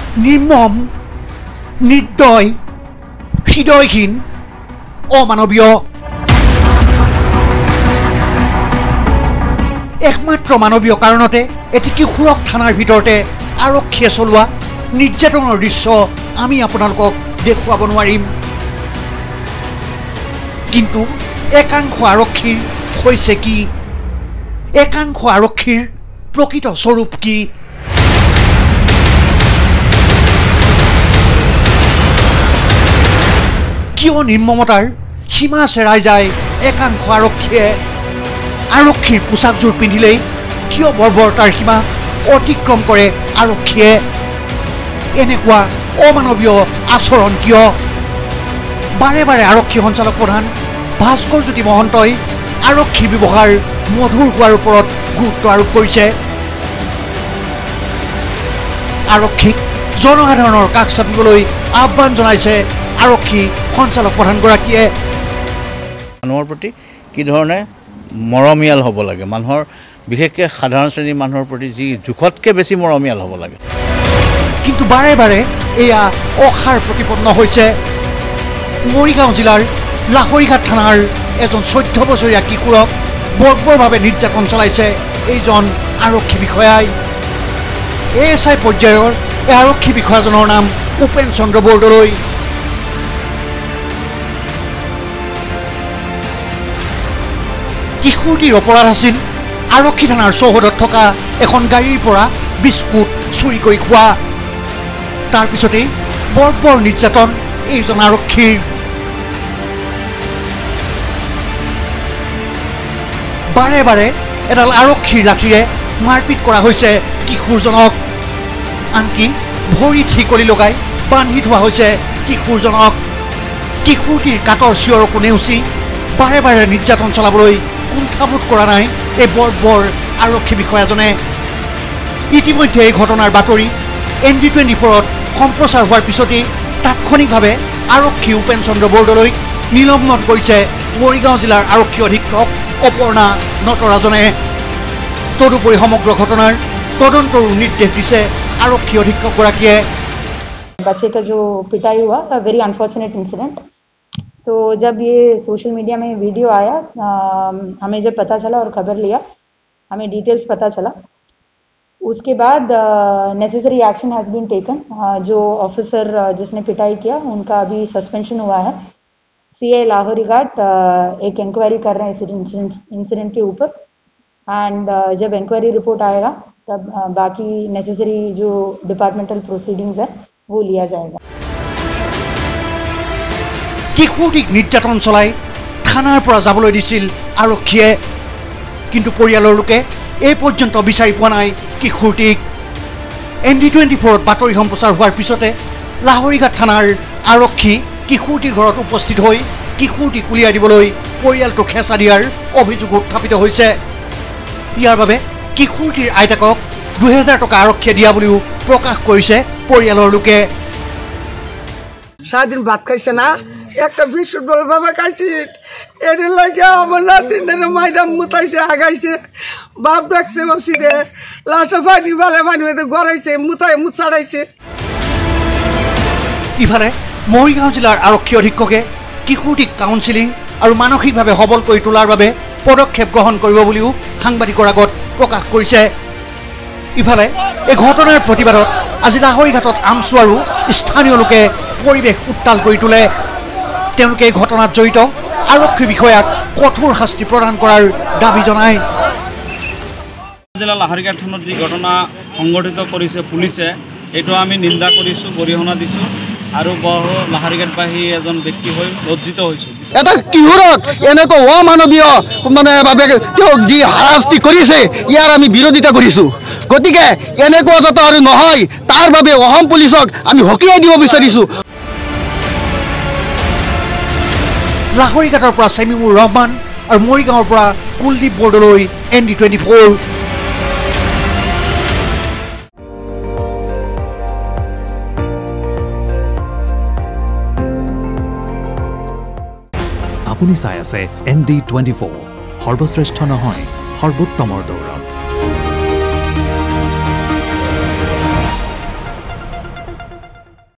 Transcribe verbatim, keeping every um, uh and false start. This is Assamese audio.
নিৰ্মম নিৰ্দয় হৃদয়হীন অমানৱীয় একমাত্ৰ মানৱীয় কাৰণতে এটি কিশোৰক থানাৰ ভিতৰতে আৰক্ষীয়ে চলোৱা নিৰ্যাতনৰ দৃশ্য আমি আপোনালোকক দেখুৱাব নোৱাৰিম কিন্তু একাংশ আৰক্ষীৰ হৈছে কি একাংশ আৰক্ষীৰ প্ৰকৃত স্বৰূপ কি কিয় নিৰ্মমতাৰ সীমা চেৰাই যায় একাংশ আৰক্ষীয়ে আৰক্ষীৰ পোছাকযোৰ পিন্ধিলেই কিয় বৰ্বৰতাৰ সীমা অতিক্ৰম কৰে আৰক্ষীয়ে এনেকুৱা অমানৱীয় আচৰণ কিয় বাৰে বাৰে আৰক্ষী সঞ্চালক প্ৰধান ভাস্কৰ জ্যোতি মহন্তই আৰক্ষীৰ ব্যৱহাৰ মধুৰ হোৱাৰ ওপৰত গুৰুত্ব আৰোপ কৰিছে আৰক্ষীক জনসাধাৰণৰ কাষ চাপিবলৈ আহ্বান জনাইছে আৰক্ষী সঞ্চালক প্ৰধানগৰাকীয়ে মানুহৰ প্ৰতি কি ধৰণে মৰমীয়াল হ'ব লাগে মানুহৰ বিশেষকৈ সাধাৰণ শ্ৰেণীৰ মানুহৰ প্ৰতি যি জোখতকৈ বেছি মৰমীয়াল হ'ব লাগে কিন্তু বাৰে বাৰে এয়া অসাৰ প্ৰতিপন্ন হৈছে মৰিগাঁও জিলাৰ লাহৰীঘাট থানাৰ এজন চৈধ্য বছৰীয়া কিশোৰক বৰ্বৰভাৱে নিৰ্যাতন চলাইছে এইজন আৰক্ষী বিষয়াই এ এছ আই পৰ্যায়ৰ এই আৰক্ষী বিষয়াজনৰ নাম উপেন চন্দ্ৰ বৰদলৈ কিশোৰটিৰ অপৰাধ আছিল আৰক্ষী থানাৰ চৌহদত থকা এখন গাড়ীৰ পৰা বিস্কুট চুৰি কৰি খোৱা তাৰ পিছতেই বৰ্বৰ নিৰ্যাতন এইজন আৰক্ষীৰ বাৰে বাৰে এডাল আৰক্ষীৰ লাঠিৰে মাৰপিট কৰা হৈছে কিশোৰজনক আনকি ভৰিত শিকলি লগাই বান্ধি থোৱা হৈছে কিশোৰজনক কিশোৰটিৰ কাটৰ চিঞৰকো নেওচি বাৰে বাৰে নিৰ্যাতন চলাবলৈ কুণ্ঠাবোধ কৰা নাই এই বৰ্বৰ আৰক্ষী বিষয়াজনে ইতিমধ্যে এই ঘটনাৰ বাতৰি এন ডি টুৱেণ্টি ফ'ৰত সম্প্ৰচাৰ হোৱাৰ পিছতেই তাৎক্ষণিকভাৱে আৰক্ষী উপেন চন্দ্ৰ বৰদলৈক নিলম্বন কৰিছে মৰিগাঁও জিলাৰ আৰক্ষী অধীক্ষক অপৰ্ণা নটৰাজনে তদুপৰি সমগ্ৰ ঘটনাৰ তদন্তৰো নিৰ্দেশ দিছে आरक्षी अधीक्षक गराकीये बच्चे का जो पिटाई हुआ वेरी अनफॉर्चुनेट इंसिडेंट। तो जब ये सोशल मीडिया में वीडियो आया आ, हमें जब पता चला और खबर लिया हमें डिटेल्स पता चला उसके बाद necessary action has been taken. जो ऑफिसर जिसने पिटाई किया उनका अभी सस्पेंशन हुआ है। सीए लाहौरी घाट एक इंक्वायरी कर रहे हैं इस इंसिडेंट इंसिडेंट के ऊपर एंड जब इंक्वायरी रिपोर्ट आएगा तब बाकी नेसेसरी जो डिपार्टमेंटल प्रोसीडिंग्स है वो लिया जाएगा। किशोरीक निर्यातन चलाई थानार পৰা যাবলৈ দিছিল আৰক্ষীয়ে কিন্তু পৰিয়ালৰ লোকে এই পৰ্যন্ত বিচাৰি পোৱা নাই কিশোৰীক। এন ডি টুৱেণ্টি ফ'ৰত বাতৰি সম্প্ৰচাৰ হোৱাৰ পিছতে লাহৰীঘাট থানাৰ আৰক্ষী কিশোৰীৰ ঘৰত উপস্থিত হৈ কিশোৰীক উলিয়াই দিবলৈ পৰিয়ালটোক হেঁচা দিয়াৰ অভিযোগ উত্থাপিত হৈছে। ইয়াৰ বাবে কিশোৰীৰ আইতাকক দুহেজাৰ টকা আৰক্ষীয়ে দিয়া বুলিও প্ৰকাশ কৰিছে পৰিয়ালৰ লোকে। সারাদিন ভাত খাইছে না একটা বিস্কুট বল বাবা খাইছি এর লাগে আমার নাতিনের মাইরা মুতাইছে আগাইছে বাপ ডাকছে বসিরে লাস্টে পানি বালে পানি মধ্যে গড়াইছে মুতাই মুত ছাড়াইছে। ইফালে মৰিগাঁও জিলাৰ আৰক্ষী অধীক্ষকে কিশোৰীক কাউন্সিলিং আৰু মানসিকভাৱে সবল কৰি তোলাৰ বাবে পদক্ষেপ গ্ৰহণ কৰিব বুলিও সাংবাদিকৰ আগত প্ৰকাশ কৰিছে। ইফালে এই ঘটনাৰ প্ৰতিবাদত আজি লাহৰীঘাটত আমচু আৰু স্থানীয় লোকে পৰিৱেশ উত্তাল কৰি তোলে। তেওঁলোকে এই ঘটনাত জড়িত আৰক্ষী বিষয়াক কঠোৰ শাস্তি প্ৰদান কৰাৰ দাবী জনায়। জিলা লাহৰীঘাট থানাত যি ঘটনা সংঘটিত কৰিছে পুলিচে এইটো আমি নিন্দা কৰিছোঁ, গৰিহণা দিছোঁ আৰু বহু লাহৰীঘাটবাসী এজন ব্যক্তি হৈ লজ্জিত হৈছোঁ। এটা কিশোৰক এনেকৈ অমানৱীয় মানে ভাবে তেওঁক যি হাৰাশাস্তি কৰিছে ইয়াৰ আমি বিৰোধিতা কৰিছোঁ। গতিকে এনেকুৱা যাতে আৰু নহয় তাৰ বাবে অসম পুলিচক আমি সকীয়াই দিব বিচাৰিছোঁ। লাহৰীঘাটৰ পৰা চেমিমুৰ ৰহমান আৰু মৰিগাঁৱৰ পৰা Kuldeep Bordoloi, N D twenty four. আপুনি চাই আছে এন ডি টুৱেণ্টি ফ'ৰ, সৰ্বশ্ৰেষ্ঠ নহয় সৰ্বোত্তমৰ দৌৰ।